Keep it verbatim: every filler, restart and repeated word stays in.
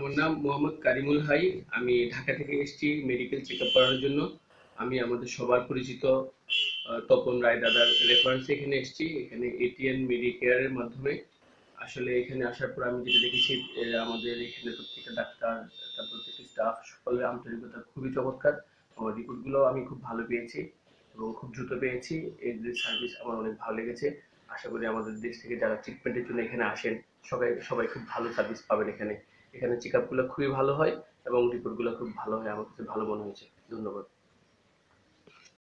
আমার নাম মোহাম্মদ কারিমুল হাই। আমি ঢাকা থেকে এসেছি মেডিকেল চেকআপ করার জন্য। আমি আমাদের সবার পরিচিত আহ, তপন রায় দাদার রেফারেন্সে এখানে এসেছি। এখানে এটিএন মেডিকেয়ারের মাধ্যমে আসলে এখানে আসার পর আমি যেটা দেখেছি, এ, আমাদের এখানে প্রত্যেকটা ডাক্তার, তার প্রত্যেকটা স্টাফ সকলের আন্তরিকতা খুবই চমৎকার। আমার রিপোর্টগুলো আমি খুব ভালো পেয়েছি এবং খুব দ্রুত পেয়েছি। এদের সার্ভিস আমার অনেক ভালো লেগেছে। আশা করি আমাদের দেশ থেকে যারা ট্রিটমেন্টের জন্য এখানে আসেন সবাই সবাই খুব ভালো সার্ভিস পাবেন এখানে। এখানে চেক আপগুলো খুবই ভালো হয় এবং রিপোর্টগুলো খুব ভালো হয়, আমার কাছে ভালো মনে হয়েছে। ধন্যবাদ।